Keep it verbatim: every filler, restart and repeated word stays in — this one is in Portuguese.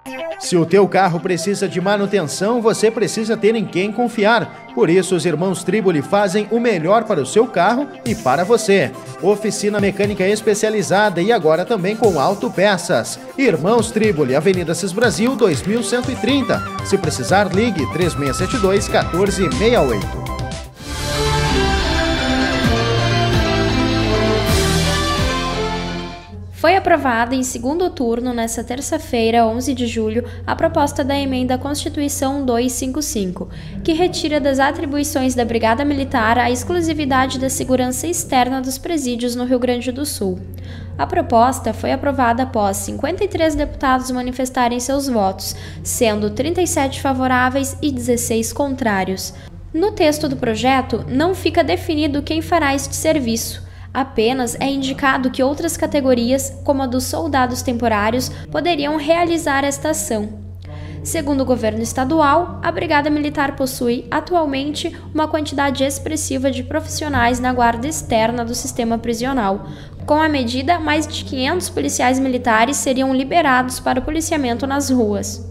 Se o teu carro precisa de manutenção, você precisa ter em quem confiar. Por isso, os irmãos Triboli fazem o melhor para o seu carro e para você. Oficina mecânica especializada e agora também com autopeças. Irmãos Triboli, Avenida Cis Brasil, dois mil cento e trinta. Se precisar, ligue três seis sete dois, um quatro seis oito. Foi aprovada em segundo turno, nesta terça-feira, onze de julho, a proposta da emenda à Constituição duzentos e cinquenta e cinco, que retira das atribuições da Brigada Militar a exclusividade da segurança externa dos presídios no Rio Grande do Sul. A proposta foi aprovada após cinquenta e três deputados manifestarem seus votos, sendo trinta e sete favoráveis e dezesseis contrários. No texto do projeto, não fica definido quem fará este serviço. Apenas é indicado que outras categorias, como a dos soldados temporários, poderiam realizar esta ação. Segundo o governo estadual, a Brigada Militar possui, atualmente, uma quantidade expressiva de profissionais na guarda externa do sistema prisional. Com a medida, mais de quinhentos policiais militares seriam liberados para o policiamento nas ruas.